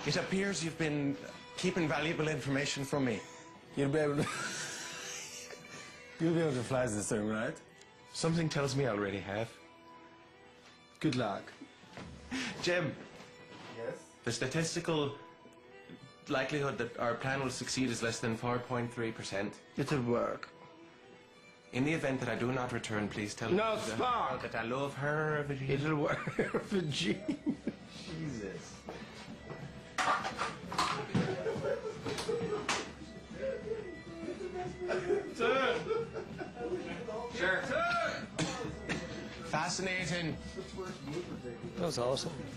It appears you've been keeping valuable information from me. You'll be able to... You'll be able to fly this thing, right? Something tells me I already have. Good luck. Jim. Yes? The statistical likelihood that our plan will succeed is less than 4.3%. It'll work. In the event that I do not return, please tell No, her Spock! that I love her, Virginia. It'll work, Virginia. Jesus. Turn! Sure. Fascinating. That was awesome.